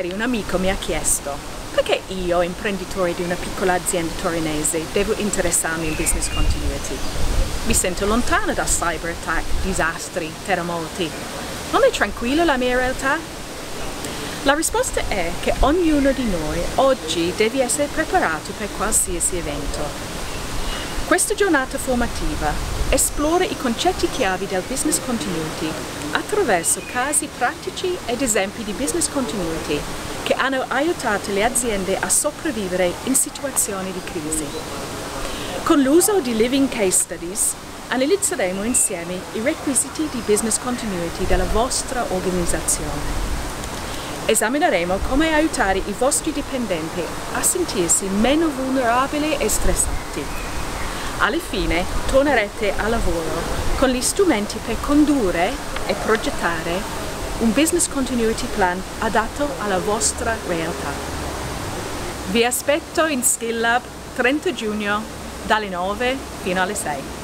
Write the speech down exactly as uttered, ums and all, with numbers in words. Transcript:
Ieri un amico mi ha chiesto: perché io, imprenditore di una piccola azienda torinese, devo interessarmi in business continuity? Mi sento lontana da cyber attack, disastri, terremoti. Non è tranquilla la mia realtà? La risposta è che ognuno di noi oggi deve essere preparato per qualsiasi evento. Questa giornata formativa esplora i concetti chiavi del business continuity attraverso casi pratici ed esempi di business continuity che hanno aiutato le aziende a sopravvivere in situazioni di crisi. Con l'uso di Living Case Studies analizzeremo insieme i requisiti di business continuity della vostra organizzazione. Esamineremo come aiutare i vostri dipendenti a sentirsi meno vulnerabili e stressati. Alla fine tornerete al lavoro con gli strumenti per condurre e progettare un business continuity plan adatto alla vostra realtà. Vi aspetto in Skill Lab trenta giugno dalle nove fino alle sei.